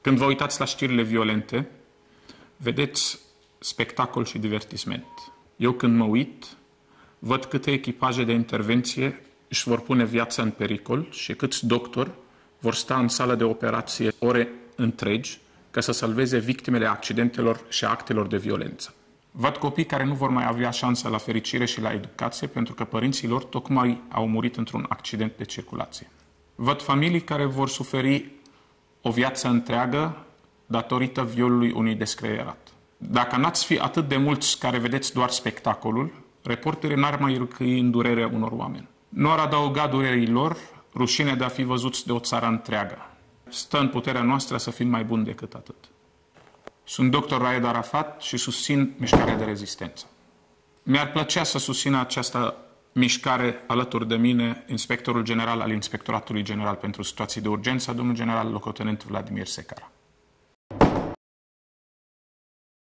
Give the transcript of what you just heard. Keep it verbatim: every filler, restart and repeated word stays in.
Când vă uitați la știrile violente, vedeți spectacol și divertisment. Eu când mă uit, văd câte echipaje de intervenție își vor pune viața în pericol și câți doctori vor sta în sală de operație ore întregi ca să salveze victimele accidentelor și actelor de violență. Văd copii care nu vor mai avea șansa la fericire și la educație pentru că părinții lor tocmai au murit într-un accident de circulație. Văd familii care vor suferi o viață întreagă datorită violului unui descreierat. Dacă n-ați fi atât de mulți care vedeți doar spectacolul, reporterii n-ar mai răcăi în durerea unor oameni. Nu ar adăuga durerii lor rușinea de a fi văzuți de o țară întreagă. Stă în puterea noastră să fim mai buni decât atât. Sunt doctor Raed Arafat și susțin mișcarea de rezistență. Mi-ar plăcea să susțină această mișcare alături de mine inspectorul general al Inspectoratului General pentru Situații de Urgență, domnul general locotenent Vladimir Secara.